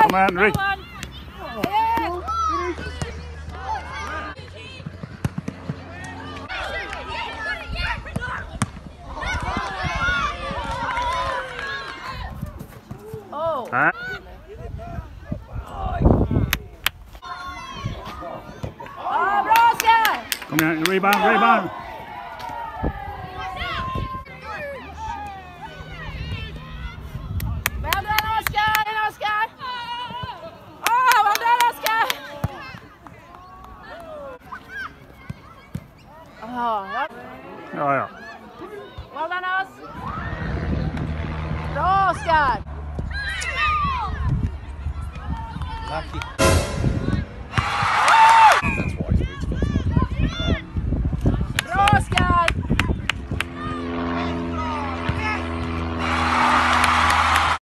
Kom igen, Rick. Oh. Oh, bra Oskar! Kom igen, rebound, rebound. Vänd den Oskar! In Oskar! Åh, vad bra Oskar! Ja, ja. Well done Os! Bra Oskar! Lucky.